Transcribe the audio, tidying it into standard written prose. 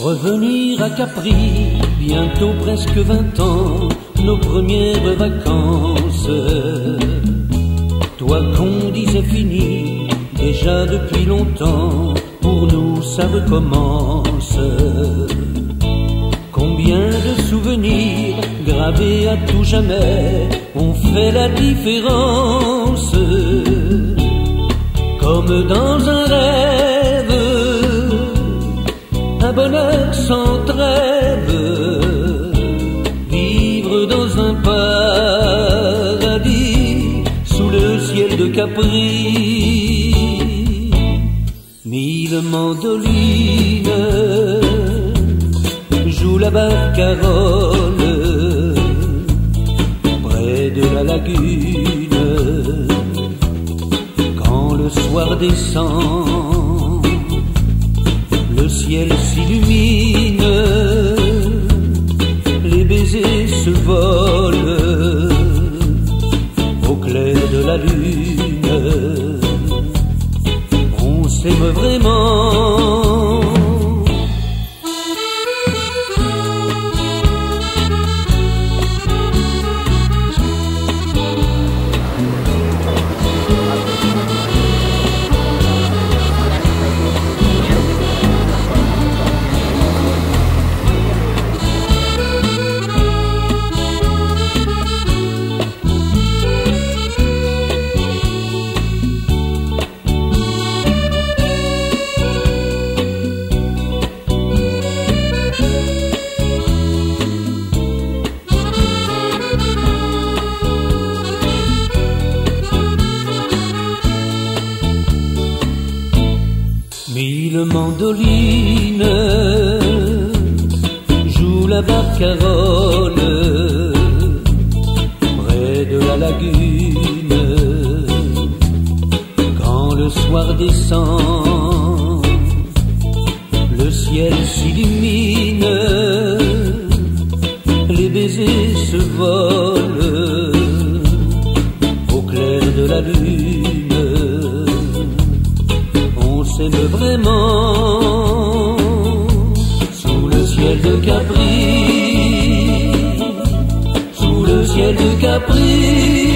Revenir à Capri, bientôt presque 20 ans, nos premières vacances. Toi qu'on disait fini, déjà depuis longtemps, pour nous ça recommence. Combien de souvenirs gravés à tout jamais ont fait la différence. Comme dans un rêve, un bonheur sans trêve, vivre dans un paradis sous le ciel de Capri. 1000 mandolines jouent la barcarolle près de la lagune. Quand le soir descend, le ciel s'illumine, les baisers se volent au clair de la lune. On s'aime vraiment. Mille mandolines jouent la barcarolle près de la lagune. Quand le soir descend, le ciel s'illumine, les baisers se volent au clair de la lune. On s'aime vraiment sous le ciel de Capri, sous le ciel de Capri.